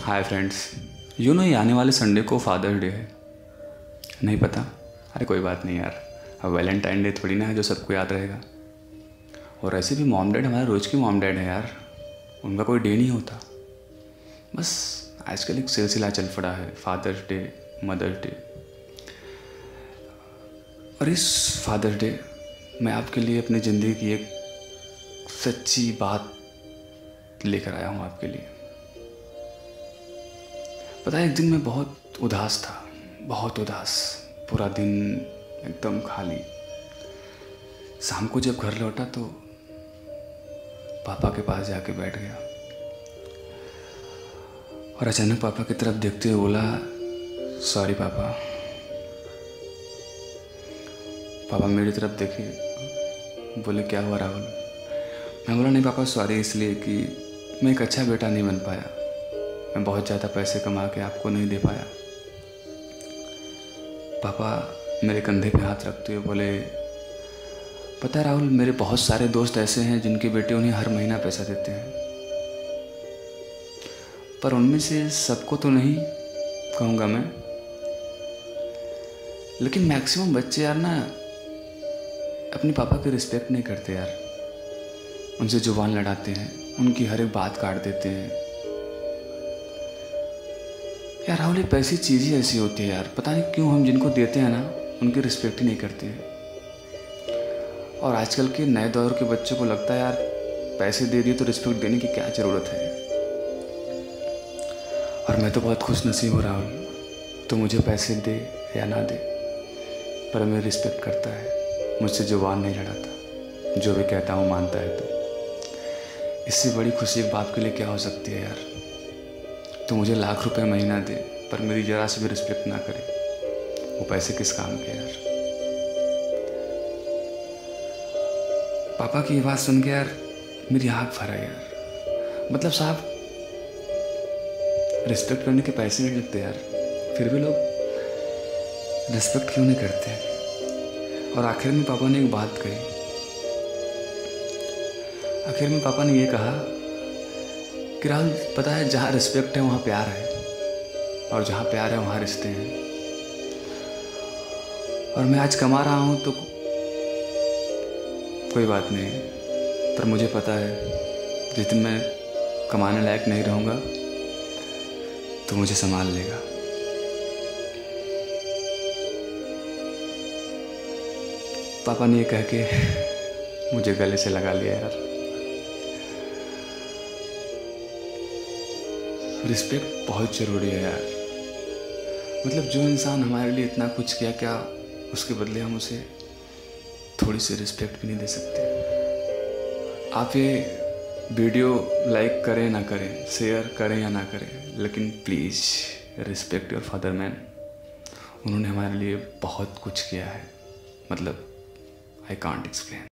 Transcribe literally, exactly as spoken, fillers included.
Hi friends, you know ये आने वाले संडे को फादर्स डे है। नहीं पता? अरे कोई बात नहीं यार, अब वैलेंटाइन डे थोड़ी ना है जो सबको याद रहेगा। और ऐसे भी मॉम डैड हमारे रोज़ की मॉम डैड है यार, उनका कोई डे नहीं होता। बस आजकल एक सिलसिला चल पड़ा है, फादर्स डे, मदर्स डे। और इस फादर्स डे मैं आपके लिए अपनी ज़िंदगी की एक सच्ची बात लेकर आया हूँ आपके लिए। पता है, एक दिन मैं बहुत उदास था, बहुत उदास, पूरा दिन एकदम खाली। शाम को जब घर लौटा तो पापा के पास जाके बैठ गया और अचानक पापा की तरफ देखते हुए बोला, सॉरी पापा। पापा मेरी तरफ देखे, बोले क्या हुआ राहुल? मैं बोला नहीं पापा, सॉरी इसलिए कि मैं एक अच्छा बेटा नहीं बन पाया, मैं बहुत ज़्यादा पैसे कमा के आपको नहीं दे पाया। पापा मेरे कंधे पे हाथ रखते हुए बोले, पता है राहुल, मेरे बहुत सारे दोस्त ऐसे हैं जिनके बेटे उन्हें हर महीना पैसा देते हैं, पर उनमें से सबको तो नहीं कहूँगा मैं, लेकिन मैक्सिमम बच्चे यार ना अपने पापा की रिस्पेक्ट नहीं करते यार। उनसे जुबान लड़ाते हैं, उनकी हर एक बात काट देते हैं। यार राहुल, एक ऐसी चीज़ ही ऐसी होती है यार, पता नहीं क्यों हम जिनको देते हैं ना उनकी रिस्पेक्ट ही नहीं करते हैं। और आजकल के नए दौर के बच्चों को लगता है यार पैसे दे दिए तो रिस्पेक्ट देने की क्या ज़रूरत है। और मैं तो बहुत खुश नसीब हूँ राहुल, तो मुझे पैसे दे या ना दे, पर मेरी रिस्पेक्ट करता है, मुझसे जुबान नहीं लड़ाता, जो भी कहता हूँ मानता है। तो इससे बड़ी खुशी एक बाप के लिए क्या हो सकती है यार। तो मुझे लाख रुपए महीना दे पर मेरी ज़रा से भी रिस्पेक्ट ना करे, वो पैसे किस काम के यार। पापा की बात सुन के यार मेरी आँख भरा यार। मतलब साहब, रिस्पेक्ट करने के पैसे नहीं लगते यार, फिर भी लोग रिस्पेक्ट क्यों नहीं करते। और आखिर में पापा ने एक बात कही, आखिर में पापा ने ये कहा कि राहुल, पता है जहाँ रिस्पेक्ट है वहाँ प्यार है, और जहाँ प्यार है वहाँ रिश्ते हैं। और मैं आज कमा रहा हूँ तो कोई बात नहीं, पर मुझे पता है जिस दिन मैं कमाने लायक नहीं रहूँगा तो मुझे संभाल लेगा। पापा ने ये कह के मुझे गले से लगा लिया यार। रिस्पेक्ट बहुत ज़रूरी है यार। मतलब जो इंसान हमारे लिए इतना कुछ किया, क्या उसके बदले हम उसे थोड़ी सी रिस्पेक्ट भी नहीं दे सकते। आप ये वीडियो लाइक करें ना करें, शेयर करें या ना करें, लेकिन please respect your father man. उन्होंने हमारे लिए बहुत कुछ किया है, मतलब आई कांट एक्सप्लेन।